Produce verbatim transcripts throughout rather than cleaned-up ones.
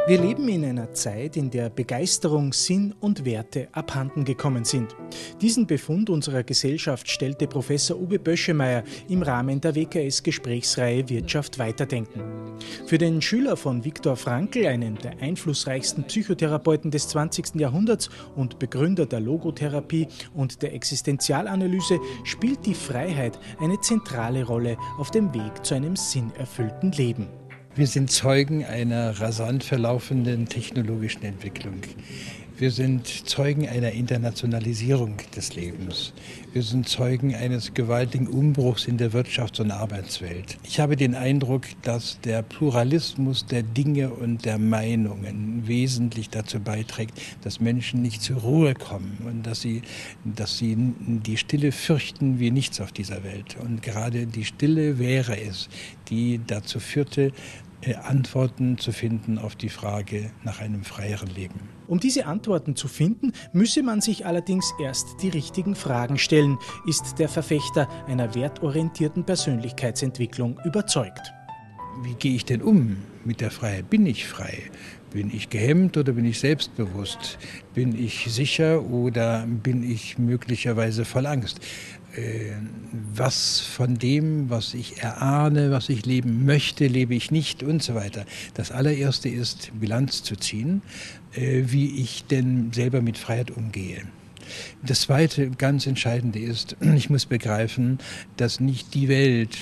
Wir leben in einer Zeit, in der Begeisterung, Sinn und Werte abhanden gekommen sind. Diesen Befund unserer Gesellschaft stellte Professor Uwe Böschemeyer im Rahmen der W K S-Gesprächsreihe Wirtschaft weiterdenken. Für den Schüler von Viktor Frankl, einem der einflussreichsten Psychotherapeuten des zwanzigsten Jahrhunderts und Begründer der Logotherapie und der Existenzialanalyse, spielt die Freiheit eine zentrale Rolle auf dem Weg zu einem sinnerfüllten Leben. Wir sind Zeugen einer rasant verlaufenden technologischen Entwicklung. Wir sind Zeugen einer Internationalisierung des Lebens. Wir sind Zeugen eines gewaltigen Umbruchs in der Wirtschafts- und Arbeitswelt. Ich habe den Eindruck, dass der Pluralismus der Dinge und der Meinungen wesentlich dazu beiträgt, dass Menschen nicht zur Ruhe kommen und dass sie, dass sie die Stille fürchten wie nichts auf dieser Welt. Und gerade die Stille wäre es, die dazu führte, Antworten zu finden auf die Frage nach einem freieren Leben. Um diese Antworten zu finden, müsse man sich allerdings erst die richtigen Fragen stellen, ist der Verfechter einer wertorientierten Persönlichkeitsentwicklung überzeugt. Wie gehe ich denn um mit der Freiheit? Bin ich frei? Bin ich gehemmt oder bin ich selbstbewusst? Bin ich sicher oder bin ich möglicherweise voll Angst? Was von dem, was ich erahne, was ich leben möchte, lebe ich nicht und so weiter. Das allererste ist, Bilanz zu ziehen, wie ich denn selber mit Freiheit umgehe. Das zweite, ganz entscheidende ist, ich muss begreifen, dass nicht die Welt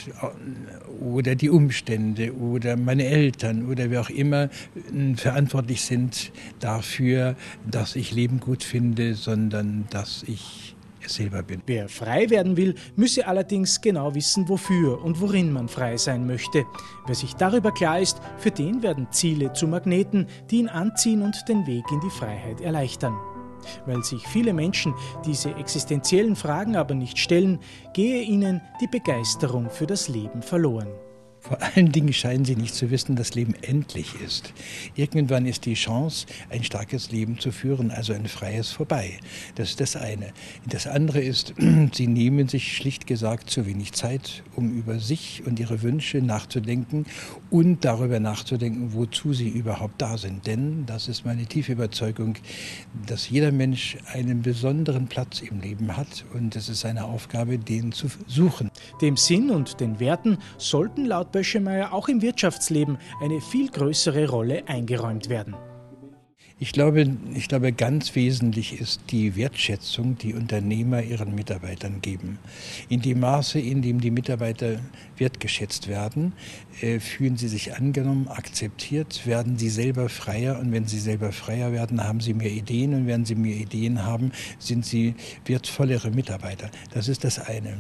oder die Umstände oder meine Eltern oder wer auch immer verantwortlich sind dafür, dass ich Leben gut finde, sondern dass ich selber bin. Wer frei werden will, müsse allerdings genau wissen, wofür und worin man frei sein möchte. Wer sich darüber klar ist, für den werden Ziele zu Magneten, die ihn anziehen und den Weg in die Freiheit erleichtern. Weil sich viele Menschen diese existenziellen Fragen aber nicht stellen, gehe ihnen die Begeisterung für das Leben verloren. Vor allen Dingen scheinen sie nicht zu wissen, dass Leben endlich ist. Irgendwann ist die Chance, ein starkes Leben zu führen, also ein freies, vorbei. Das ist das eine. Das andere ist, sie nehmen sich schlicht gesagt zu wenig Zeit, um über sich und ihre Wünsche nachzudenken und darüber nachzudenken, wozu sie überhaupt da sind. Denn, das ist meine tiefe Überzeugung, dass jeder Mensch einen besonderen Platz im Leben hat und es ist seine Aufgabe, den zu suchen. Dem Sinn und den Werten sollten laut Böschemeyer auch im Wirtschaftsleben eine viel größere Rolle eingeräumt werden. Ich glaube, ich glaube, ganz wesentlich ist die Wertschätzung, die Unternehmer ihren Mitarbeitern geben. In dem Maße, in dem die Mitarbeiter wertgeschätzt werden, äh, fühlen sie sich angenommen, akzeptiert, werden sie selber freier. Und wenn sie selber freier werden, haben sie mehr Ideen. Und wenn sie mehr Ideen haben, sind sie wertvollere Mitarbeiter. Das ist das eine.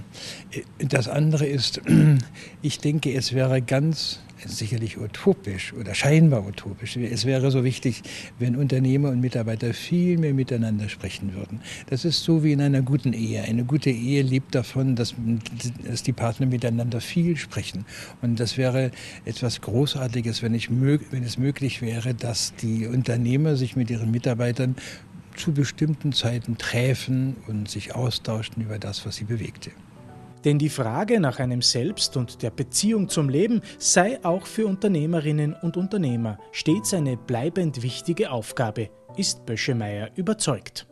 Das andere ist, ich denke, es wäre ganz sicherlich utopisch oder scheinbar utopisch. Es wäre so wichtig, wenn Unternehmer und Mitarbeiter viel mehr miteinander sprechen würden. Das ist so wie in einer guten Ehe. Eine gute Ehe lebt davon, dass, dass die Partner miteinander viel sprechen. Und das wäre etwas Großartiges, wenn, ich, wenn es möglich wäre, dass die Unternehmer sich mit ihren Mitarbeitern zu bestimmten Zeiten treffen und sich austauschen über das, was sie bewegte. Denn die Frage nach einem Selbst und der Beziehung zum Leben sei auch für Unternehmerinnen und Unternehmer stets eine bleibend wichtige Aufgabe, ist Böschemeyer überzeugt.